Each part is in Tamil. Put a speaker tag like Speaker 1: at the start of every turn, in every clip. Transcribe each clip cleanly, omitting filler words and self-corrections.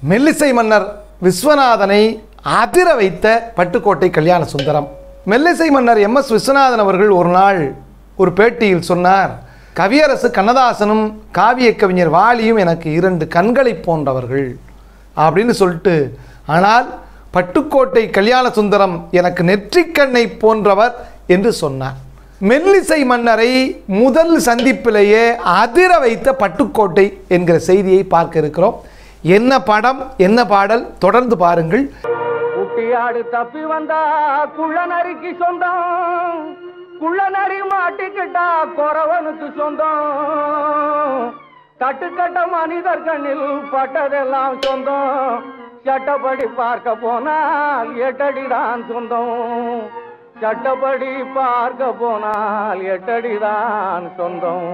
Speaker 1: மெல்லிசை மன்னர் விஸ்வநாதனை அதிர வைத்த பட்டுக்கோட்டை கல்யாண சுந்தரம். மெல்லிசை மன்னர் MS விஸ்வநாதன் அவர்கள் ஒரு நாள் ஒரு பேட்டியில் சொன்னார், கவியரசு கண்ணதாசனும் காவிய கவிஞர் வாலியும் எனக்கு 2 கண்களை போன்றவர்கள் அப்படின்னு சொல்லிட்டு, ஆனால் பட்டுக்கோட்டை கல்யாண சுந்தரம் எனக்கு நெற்றிக்கண்ணை போன்றவர் என்று சொன்னார். மெல்லிசை மன்னரை முதல் சந்திப்பிலேயே அதிர வைத்த பட்டுக்கோட்டை என்கிற செய்தியை பார்க்க இருக்கிறோம். என்ன படம், என்ன பாடல், தொடர்ந்து பாருங்கள்.
Speaker 2: குட்டியாடு தப்பி வந்தா குள்ளநரிக்கு சொந்தம், குள்ளநரி மாட்டிக்கிட்டா குறவனுக்கு சொந்தம், கட்டுக்கட்ட மனிதர் கண்ணில் பட்டதெல்லாம் சொந்தம், சட்டப்படி பார்க்க போனால் 8 அடிதான் சொந்தம், சட்டப்படி பார்க்க போனால் 8 அடிதான் சொந்தம்.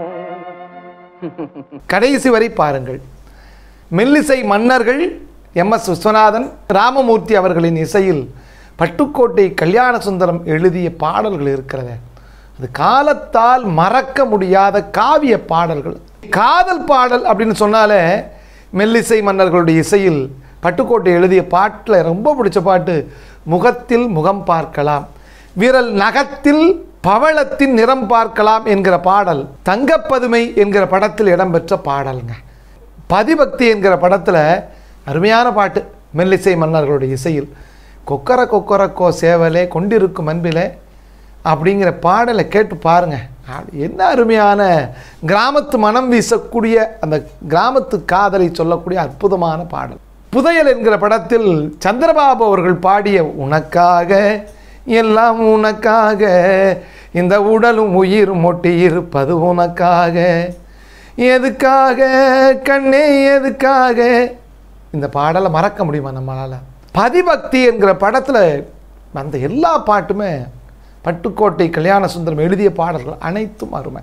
Speaker 1: கடைசி வரை பாருங்கள். மெல்லிசை மன்னர்கள் MS விஸ்வநாதன், ராமமூர்த்தி அவர்களின் இசையில் பட்டுக்கோட்டை கல்யாண சுந்தரம் எழுதிய பாடல்கள் இருக்கிறது. அது காலத்தால் மறக்க முடியாத காவிய பாடல்கள். காதல் பாடல் அப்படின்னு சொன்னாலே மெல்லிசை மன்னர்களுடைய இசையில் பட்டுக்கோட்டை எழுதிய பாட்டில் ரொம்ப பிடிச்ச பாட்டு முகத்தில் முகம் பார்க்கலாம், விரல் நகத்தில் பவளத்தின் நிறம் பார்க்கலாம் என்கிற பாடல் தங்கப்பதுமை என்கிற படத்தில் இடம்பெற்ற பாடலுங்க. பதிபக்தி என்கிற படத்தில் அருமையான பாட்டு மெல்லிசை மன்னர்களுடைய இசையில். கொக்கர கொக்கரக்கோ சேவலே கொண்டிருக்கும் அன்பிலே அப்படிங்கிற பாடலை கேட்டு பாருங்கள். என்ன அருமையான கிராமத்து மனம் வீசக்கூடிய அந்த கிராமத்து காதலை சொல்லக்கூடிய அற்புதமான பாடல். புதையல் என்கிற படத்தில் சந்திரபாபு அவர்கள் பாடிய உனக்காக எல்லாம் உனக்காக இந்த உடலும் உயிரும் ஒட்டி இருப்பது உனக்காக எதுக்காக கண்ணே எதுக்காக, இந்த பாடலை மறக்க முடியுமா நம்மளால்? பதிபக்தி என்கிற படத்தில் அந்த எல்லா பாட்டுமே பட்டுக்கோட்டை கல்யாண சுந்தரம் எழுதிய பாடல்கள் அனைத்தும் அருமை.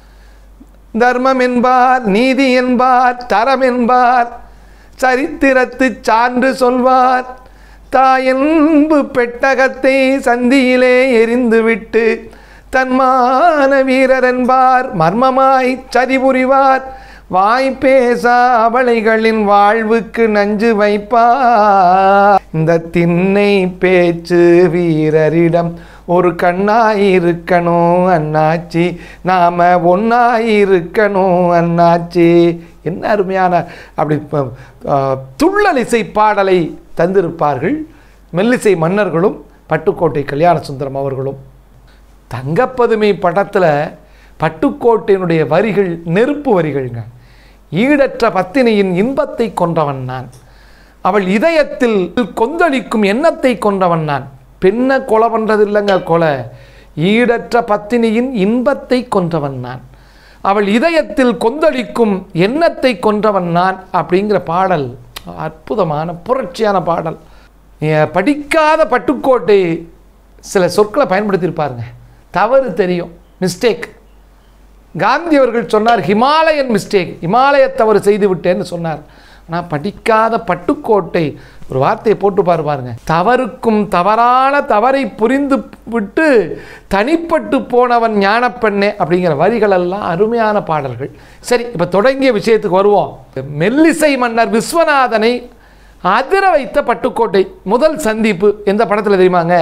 Speaker 1: தர்மம் என்பார், நீதி என்பார், தரம் என்பார், சரித்திரத்து சான்று சொல்வார், தாயன்பு பெட்டகத்தை சந்தியிலே எரிந்துவிட்டு தன்மான வீரர் என்பார், மர்மமாய் சதி புரிவார், வாய் பேசா அவளைகளின் வாழ்வுக்கு நஞ்சு வைப்பார், இந்த திண்ணை பேச்சு வீரரிடம் ஒரு கண்ணாயிருக்கணும் அண்ணாச்சி, நாம ஒன்னாயிருக்கணும் அண்ணாச்சி. என்ன அருமையான அப்படி துள்ளல் இசை பாடலை தந்திருப்பார்கள் மெல்லிசை மன்னர்களும் பட்டுக்கோட்டை கல்யாண சுந்தரம் அவர்களும். தங்கப்பதுமை படத்தில் பட்டுக்கோட்டையினுடைய வரிகள் நெருப்பு வரிகள்ங்க. ஈடற்ற பத்தினியின் இன்பத்தை கொன்றவன் நான், அவள் இதயத்தில் கொந்தளிக்கும் எண்ணத்தை கொன்றவன் நான். பெண்ணை கொலை பண்ணுறது இல்லைங்க கொலை, ஈடற்ற பத்தினியின் இன்பத்தை கொன்றவன் நான், அவள் இதயத்தில் கொந்தளிக்கும் எண்ணத்தை கொன்றவன் நான் அப்படிங்கிற பாடல் அற்புதமான புரட்சியான பாடல். படிக்காத பட்டுக்கோட்டை சில சொற்களை பயன்படுத்தியிருப்பாருங்க. தவறு தெரியும், மிஸ்டேக். காந்தி அவர்கள் சொன்னார் ஹிமாலயன் மிஸ்டேக், இமாலய தவறு செய்து விட்டேன்னு சொன்னார். ஆனால் படிக்காத பட்டுக்கோட்டை ஒரு வார்த்தையை போட்டு பாருங்க, தவறுக்கும் தவறான தவறை புரிந்து விட்டு தனிப்பட்டு போனவன் ஞானப்பெண்ணே அப்படிங்கிற வரிகளெல்லாம் அருமையான பாடல்கள். சரி, இப்போ தொடங்கிய விஷயத்துக்கு வருவோம். மெல்லிசை மன்னர் விஸ்வநாதனை அதிர வைத்த பட்டுக்கோட்டை முதல் சந்திப்பு எந்த படத்தில் தெரியுமாங்க?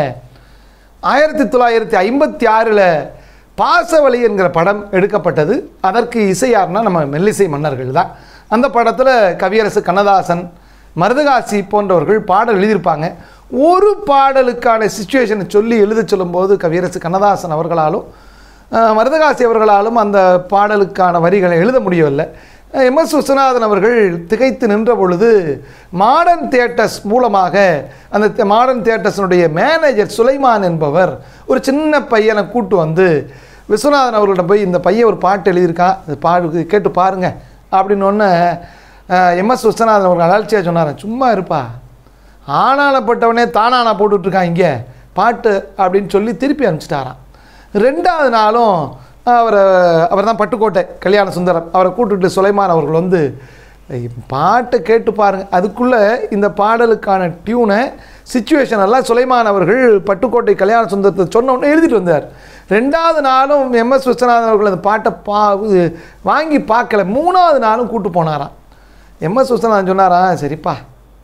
Speaker 1: 1956 பாசவழி என்கிற படம் எடுக்கப்பட்டது. அதற்கு இசையார்னா நம்ம மெல்லிசை மன்னர்கள் தான். அந்த படத்தில் கவியரசு கண்ணதாசன், மருதகாசி போன்றவர்கள் பாடல் எழுதியிருப்பாங்க. ஒரு பாடலுக்கான சிச்சுவேஷனை சொல்லி எழுத சொல்லும்போது கவியரசு கண்ணதாசன் அவர்களாலும் மருதகாசி அவர்களாலும் அந்த பாடலுக்கான வரிகளை எழுத முடியவில்லை. MS விஸ்வநாதன் அவர்கள் திகைத்து நின்ற பொழுது மாடர்ன் தியேட்டர்ஸ் மூலமாக அந்த மாடர்ன் தியேட்டர்ஸினுடைய மேனேஜர் சுலைமான் என்பவர் ஒரு சின்ன பையனை கூட்டு வந்து விஸ்வநாதன் அவர்களிடம் போய் இந்த பையன் ஒரு பாட்டு எழுதியிருக்கான், அது பாடு கேட்டு பாருங்க அப்படின்னு ஒன்று MS விஸ்வநாதன் அவர்கள் அலட்சியாக சொன்னார். சும்மா இருப்பா, ஆனானப்பட்டவனே தானானா போட்டுட்ருக்கான் இங்கே பாட்டு அப்படின்னு சொல்லி திருப்பி அனுப்பிச்சிட்டாரான். 2வது நாளும் அவர் தான் பட்டுக்கோட்டை கல்யாண சுந்தரம், அவரை கூட்டுட்டு சுலைமான் அவர்கள் வந்து பாட்டை கேட்டு பாருங்கள். அதுக்குள்ளே இந்த பாடலுக்கான டியூனை சிச்சுவேஷன் எல்லாம் சுலைமான் அவர்கள் பட்டுக்கோட்டை கல்யாண சுந்தரத்தை சொன்ன உடனே எழுதிட்டு வந்தார். 2வது நாளும் MS விஸ்வநாதன் அவர்கள் அந்த பாட்டை வாங்கி பார்க்கல. 3வது நாளும் கூட்டு போனாராம். MS விஸ்வநாதன் சொன்னாராம், சரிப்பா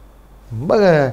Speaker 1: ரொம்ப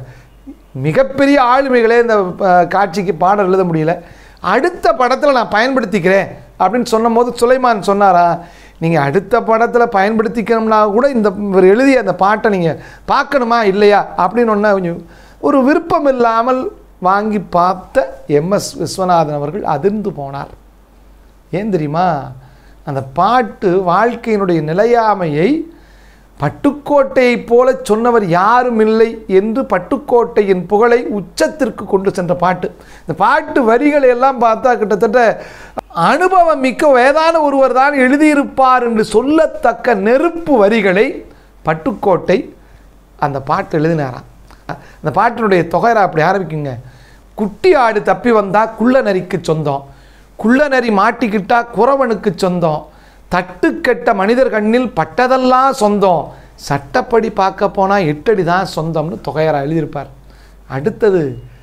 Speaker 1: மிகப்பெரிய ஆளுமைகளே இந்த காட்சிக்கு பாடல் எழுத முடியல. அடுத்த படத்தில் நான் பயன்படுத்திக்கிறேன் அப்படின்னு சொன்னபோது சுலைமான் சொன்னாரா, நீங்கள் அடுத்த படத்தில் பயன்படுத்திக்கணும்னா கூட இந்த இவர் எழுதிய அந்த பாட்டை நீங்கள் பார்க்கணுமா இல்லையா அப்படின்னு ஒன்று கொஞ்சம் ஒரு விருப்பம் இல்லாமல் வாங்கி பார்த்த எம்எஸ் விஸ்வநாதன் அவர்கள் அதிர்ந்து போனார். ஏன் தெரியுமா, அந்த பாட்டு வாழ்க்கையினுடைய நிலையாமையை பட்டுக்கோட்டையைப் போல சொன்னவர் யாரும் இல்லை என்று பட்டுக்கோட்டையின் புகழை உச்சத்திற்கு கொண்டு சென்ற பாட்டு. இந்த பாட்டு வரிகளை எல்லாம் பார்த்தா கிட்டத்தட்ட அனுபவம் மிக்க வேதான ஒருவர் தான் எழுதியிருப்பார் என்று சொல்லத்தக்க நெருப்பு வரிகளை பட்டுக்கோட்டை அந்த பாட்டு எழுதினாராம். அந்த பாட்டினுடைய தொகைரா அப்படி ஆரம்பிக்குங்க. குட்டி ஆடு தப்பி வந்தால் குள்ள நரிக்கு சொந்தம், குள்ள நரி மாட்டிக்கிட்டா குறவனுக்கு சொந்தம், தட்டுக்கெட்ட மனிதர் கண்ணில் பட்டதெல்லாம் சொந்தம், சட்டப்படி பார்க்க போனால் 8 அடி தான் சொந்தம்னு தொகையரா எழுதியிருப்பார். அடுத்தது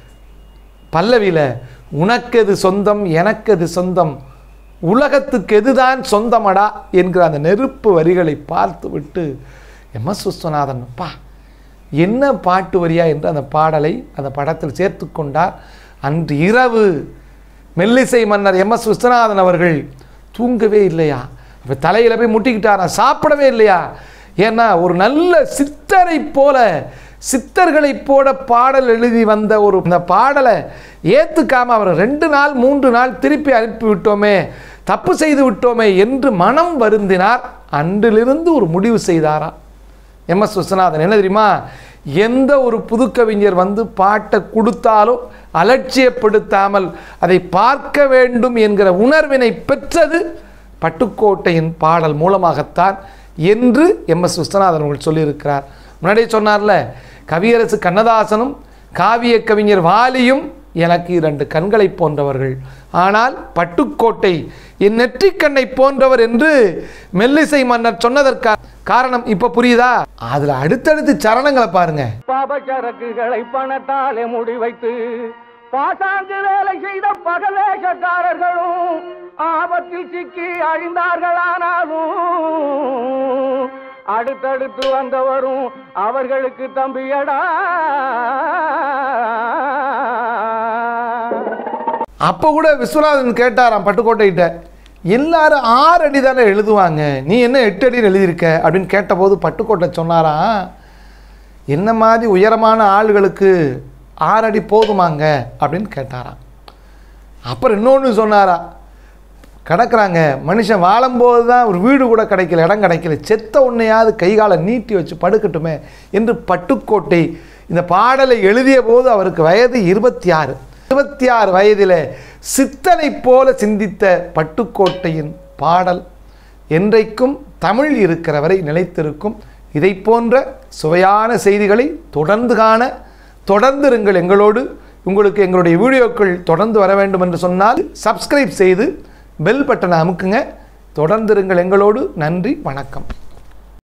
Speaker 1: பல்லவியில் உனக்கெது சொந்தம் எனக்கெது சொந்தம் உலகத்துக்கு எதுதான் சொந்தமடா என்கிற அந்த நெருப்பு வரிகளை பார்த்து விட்டு எம்எஸ் விஸ்வநாதன் அப்பா என்ன பாட்டு வரியா என்று அந்த பாடலை அந்த படத்தில் சேர்த்து கொண்டார். அன்று இரவு மெல்லிசை மன்னர் எம்எஸ் விஸ்வநாதன் அவர்கள் தூங்கவே இல்லையா, இப்போ தலையில் போய் முட்டிக்கிட்டாரா, சாப்பிடவே இல்லையா. ஏன்னா ஒரு நல்ல சித்தரை போல சித்தர்களைப் போல பாடல் எழுதி வந்த ஒரு இந்த பாடலை ஏற்றுக்காமல் அவர் 2 நாள் 3 நாள் திருப்பி அனுப்பி விட்டோமே, தப்பு செய்து விட்டோமே என்று மனம் வருந்தினார். அன்றிலிருந்து ஒரு முடிவு செய்தாரா எம்எஸ் விஸ்வநாதன். என்ன தெரியுமா, எந்த ஒரு புதுக்கவிஞர் வந்து பாட்டை கொடுத்தாலும் அலட்சியப்படுத்தாமல் அதை பார்க்க வேண்டும் என்கிற உணர்வினை பெற்றது பட்டுக்கோட்டையின் பாடல் மூலமாகத்தான் என்று எம்எஸ் விஸ்வநாதன் அவர்கள் சொல்லியிருக்கிறார். முன்னாடியே சொன்னார்ல, கவியரசு கண்ணதாசனும் காவிய கவிஞர் வாலியும் எனக்கு 2 கண்களை போன்றவர்கள், ஆனால் பட்டுக்கோட்டை என் நெற்றிக்கண்ணை போன்றவர் என்று மெல்லிசை மன்னர் சொன்னதற்காக காரணம் இப்ப புரியுதா? அதுல அடுத்தடுத்து சரணங்களை பாருங்க.
Speaker 2: பாபச்சரக்குகளை பணத்தாலே முடிவைத்து பாசாங்கு வேலை செய்த பகவேஷக்காரர்களும் ஆபத்தில் சிக்கி அழிந்தார்களானாலும் அடுத்தடுத்து வந்தவரும் அவர்களுக்கு தம்பியடா.
Speaker 1: அப்போ கூட விஸ்வநாதன் கேட்டாராம் பட்டுக்கோட்டைகிட்ட, எல்லாரும் 6 அடி தானே எழுதுவாங்க, நீ என்ன 8 அடின்னு எழுதியிருக்க அப்படின்னு கேட்டபோது பட்டுக்கோட்டை சொன்னாராம், என்ன மாதிரி உயரமான ஆளுகளுக்கு 6 அடி போதுமாங்க அப்படின்னு கேட்டாராம். அப்புறம் இன்னொன்று சொன்னாரா, கிடக்கிறாங்க மனுஷன் வாழும்போது தான் ஒரு வீடு கூட கிடைக்கல, இடம் கிடைக்கல, செத்த உன்னையாவது கைகாலை நீட்டி வச்சு படுக்கட்டுமே என்று பட்டுக்கோட்டை இந்த பாடலை எழுதிய போது அவருக்கு வயது 26. 26 வயதில் சித்தனை போல சிந்தித்த பட்டுக்கோட்டையின் பாடல் என்றைக்கும் தமிழ் இருக்கிற வரை நிலைத்திருக்கும். இதை போன்ற சுவையான செய்திகளை தொடர்ந்து காண தொடர்ந்திருங்கள் எங்களோடு. உங்களுக்கு எங்களுடைய வீடியோக்கள் தொடர்ந்து வர வேண்டும் என்று சொன்னால் சப்ஸ்கிரைப் செய்து பெல் பட்டனை அமுக்குங்க. தொடர்ந்திருங்கள் எங்களோடு. நன்றி, வணக்கம்.